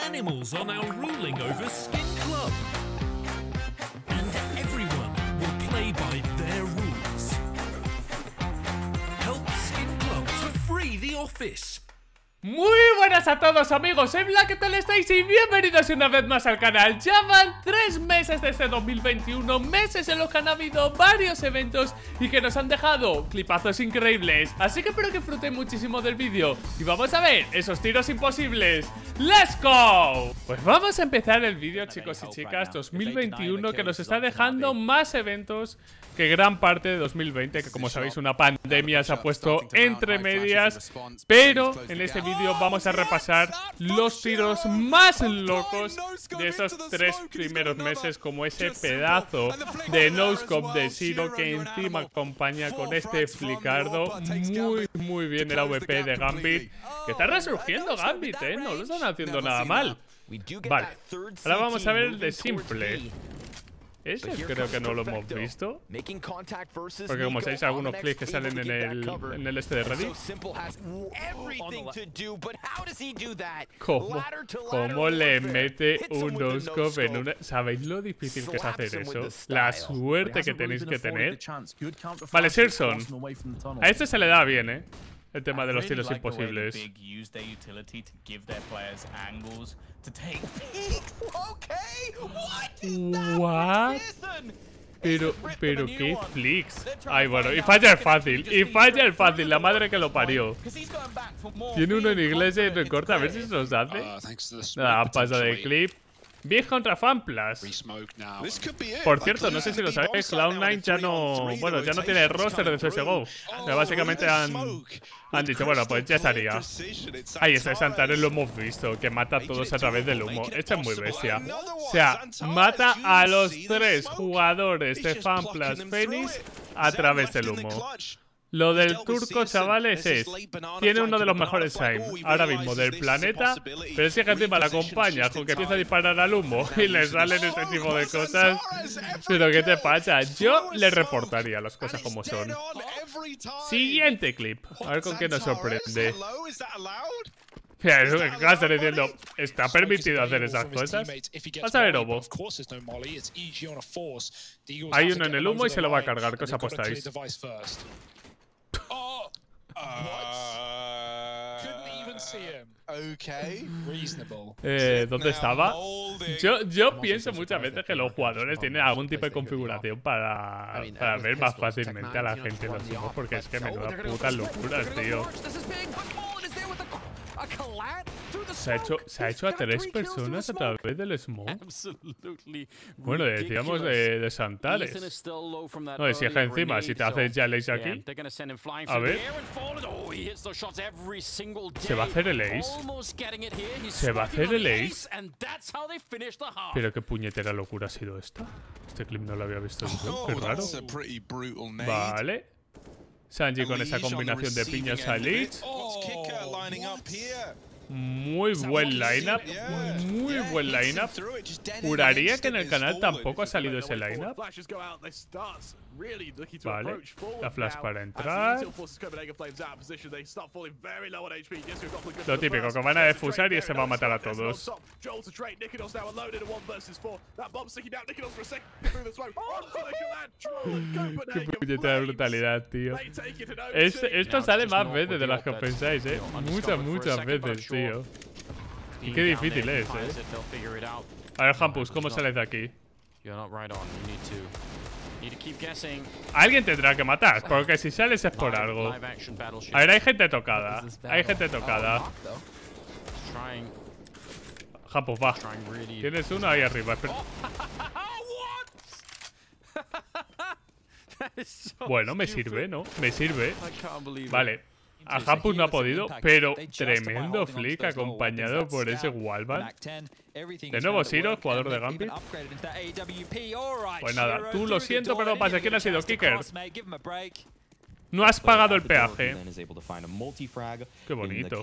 animals are now ruling over Skin Club. And everyone will play by their rules. Help Skin Club to free the office. Muy buenas a todos amigos, soy Black, ¿qué tal estáis? Y bienvenidos una vez más al canal. Ya van 3 meses de este 2021, meses en los que han habido varios eventos y que nos han dejado clipazos increíbles. Así que espero que disfruten muchísimo del vídeo y vamos a ver esos tiros imposibles. ¡Let's go! Pues vamos a empezar el vídeo, chicos y chicas, 2021, que nos está dejando más eventos que gran parte de 2020, que como sabéis una pandemia se ha puesto entre medias. Pero en este vídeo vamos a repasar los tiros más locos de esos 3 primeros meses, como ese pedazo de no-scope de Zero que encima acompaña con este flicardo. Muy bien el AWP de Gambit, que está resurgiendo Gambit, no lo están haciendo nada mal. Vale, ahora vamos a ver el de simple. Ese creo que no lo hemos visto, porque como sabéis algunos clips que salen en el este de Reddit. ¿Cómo le mete un no-scope en una...? ¿Sabéis lo difícil que es hacer eso? La suerte que tenéis que tener. Vale, Searson. A este se le da bien, el tema de los tiros imposibles. What? Pero qué flicks. Ay, bueno, y falla el fácil. Y falla el fácil, la madre que lo parió. Tiene uno en inglés y recorta, a ver si se nos hace. Nada, pasa de clip. Big contra FanPlus. Por cierto, no sé si lo sabéis, Cloud9 ya no... Bueno, ya no tiene el roster de CSGO. O sea, básicamente han dicho, bueno, pues ya estaría. Ahí está, Santander lo hemos visto, que mata a todos a través del humo. Este es muy bestia. O sea, mata a los 3 jugadores de FanPlus Phoenix a través del humo. Lo del turco, chavales, tiene uno de los mejores aim ahora mismo del planeta, pero si es que encima la acompaña con que empieza a disparar al humo y le salen este tipo de cosas. Pero ¿qué te pasa? Yo le reportaría las cosas como son. Siguiente clip. A ver con qué nos sorprende. Mira, es que va a estar diciendo, ¿está permitido hacer esas cosas? Vas a ver, Obo. Hay uno en el humo y se lo va a cargar. ¿Qué os apostáis? ¿Dónde estaba? Yo pienso muchas veces que los jugadores tienen algún tipo de configuración para ver más fácilmente a la gente en los humos, porque es que menuda putas locuras, tío. Se ha hecho a 3 personas a través del smoke. Bueno, decíamos de Santares. No, si es que encima, si te haces ya el ace aquí. A ver. ¿Se va a hacer el ace? ¿Se va a hacer el ace? Pero qué puñetera locura ha sido esta. Este clip no lo había visto yo. Qué raro. Vale. Sanji con esa combinación de piñas a Lich. Muy buen lineup. Muy buen lineup. Juraría que en el canal tampoco ha salido ese lineup. Vale, la flash para entrar. Lo típico, que van a defusar y se va a matar a todos. Qué puñetera brutalidad, tío. Esto sale más veces de las que os pensáis, muchas veces, tío. Y qué difícil es, A ver, Hampus, ¿cómo sales de aquí? Alguien tendrá que matar, porque si sales es por algo. A ver, hay gente tocada. Hay gente tocada. Hampus, va. Tienes uno ahí arriba. Bueno, me sirve, ¿no? Me sirve. Vale. A Hampus no ha podido, pero tremendo flick acompañado por ese wallbang. De nuevo Zero, jugador de Gambit. Pues nada, tú lo siento, pero no pasa. ¿Quién ha sido? Kicker. No has pagado el peaje. Qué bonito.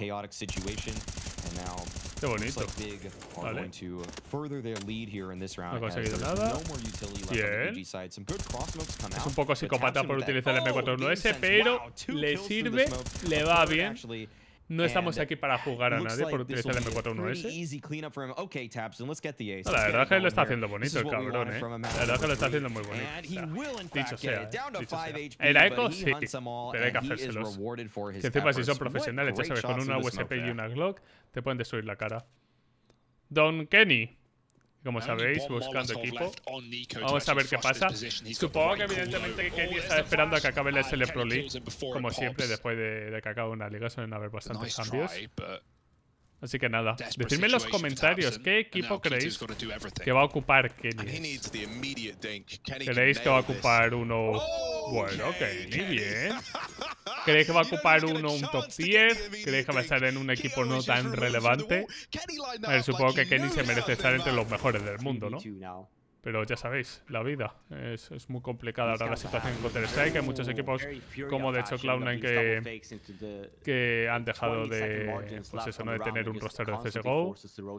Qué bonito. Vale. No ha conseguido nada. Bien. Es un poco psicópata por utilizar el M4-1S, pero le sirve, le va bien. No estamos aquí para jugar a nadie por utilizar el M41S. No, la verdad es que lo está haciendo bonito el cabrón, La verdad es que lo está haciendo muy bonito. Dicho sea, dicho sea. El eco sí, pero hay que hacérselos. Que encima si son profesionales, ya sabes, con una USP y una Glock, te pueden destruir la cara. Don Kenny. Como sabéis, buscando equipo. Vamos a ver qué pasa. Supongo que evidentemente Kenny está esperando a que acabe la SL Pro League. Como siempre, después de que acabe una liga suelen haber bastantes cambios. Así que nada, decidme en los comentarios qué equipo creéis que va a ocupar Kenny. ¿Creéis que va a ocupar uno? Bueno, Kenny, bien. ¿Creéis que va a ocupar uno un top tier? ¿Creéis que va a estar en un equipo no tan relevante? A ver, supongo que Kenny se merece estar entre los mejores del mundo, ¿no? Pero ya sabéis, la vida es muy complicada ahora la situación en Counter-Strike. Hay muchos equipos como de hecho Cloud9 que han dejado de, pues eso, ¿no? De tener un roster de CSGO.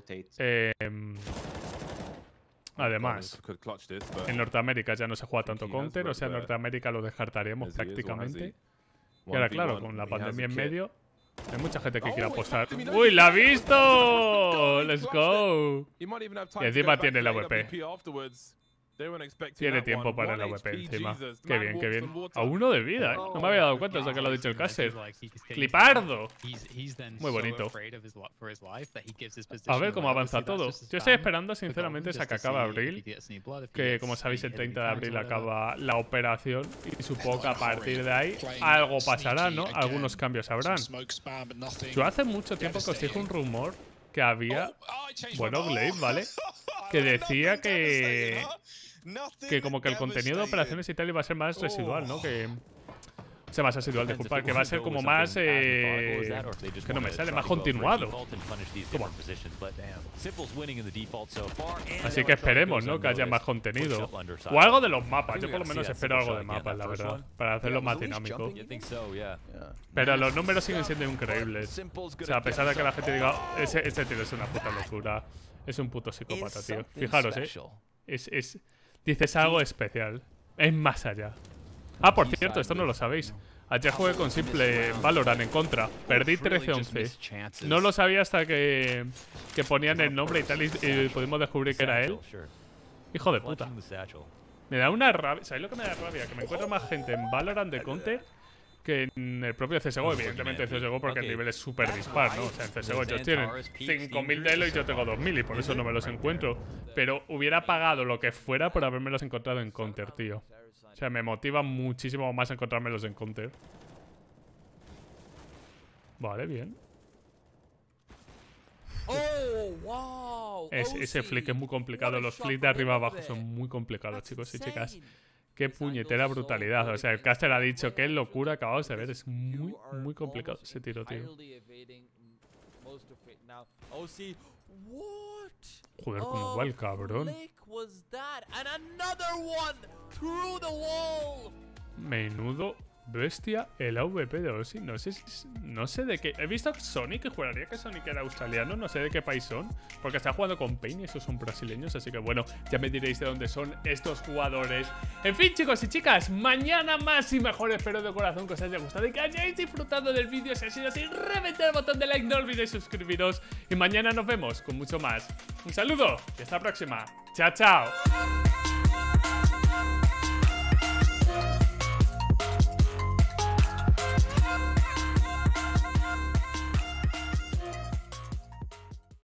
Además, en Norteamérica ya no se juega tanto Counter, o sea, en Norteamérica lo descartaremos prácticamente. Y ahora, claro, con la pandemia en medio, hay mucha gente que quiere apostar. ¡Uy, la ha visto! ¡Let's go! Y encima tiene la VP. Tiene tiempo para la VP encima. Qué bien, qué bien. A 1 de vida, No me había dado cuenta hasta que lo ha dicho el caster. ¡Clipardo! Muy bonito. A ver cómo avanza todo. Yo estoy esperando, sinceramente, a que acabe abril. Que, como sabéis, el 30 de abril acaba la operación. Y supongo que a partir de ahí algo pasará, ¿no? Algunos cambios habrán. Yo hace mucho tiempo que os dije un rumor que había... Bueno, Glaive, ¿vale? Que decía que como que el contenido de operaciones y tal iba a ser más residual, ¿no? O sea, más residual, disculpa, que va a ser como más... que no me sale, más continuado. ¿Cómo? Así que esperemos, ¿no? Que haya más contenido. O algo de los mapas. Yo por lo menos espero algo de mapas, la verdad. Para hacerlo más dinámico. Pero los números siguen siendo increíbles. O sea, a pesar de que la gente diga... Ese tío es una puta locura. Es un puto psicópata, tío. Fijaros, dices algo especial. Es más allá. Ah, por cierto, esto no lo sabéis. Ayer jugué con Simple Valorant en contra. Perdí 13-11. No lo sabía hasta que ponían el nombre y tal y pudimos descubrir que era él. Hijo de puta. Me da una rabia. ¿Sabéis lo que me da rabia? Que me encuentro más gente en Valorant de Conte que en el propio CSGO. Evidentemente en CSGO porque el nivel es súper dispar, ¿no? O sea, en CSGO ellos tienen 5000 de elo y yo tengo 2000 y por eso no me los encuentro. Pero hubiera pagado lo que fuera por habérmelos encontrado en Counter, tío. O sea, me motiva muchísimo más encontrármelos en Counter. Vale, bien. Ese flick es muy complicado. Los flicks de arriba abajo son muy complicados, chicos y chicas. Qué puñetera brutalidad. O sea, el caster ha dicho qué locura acabamos de ver. Es muy, muy complicado ese tiro, tío. Joder, cómo va el cabrón. Menudo bestia el AVP de Ozzy. No sé de qué. He visto a Sonic, que juraría que Sonic era australiano. No sé de qué país son, porque está jugando con Pain y esos son brasileños. Así que bueno, ya me diréis de dónde son estos jugadores. En fin, chicos y chicas, mañana más y mejor. Espero de corazón que os haya gustado y que hayáis disfrutado del vídeo. Si ha sido así, reventad el botón de like, no olvidéis suscribiros. Y mañana nos vemos con mucho más. Un saludo y hasta la próxima. Chao, chao.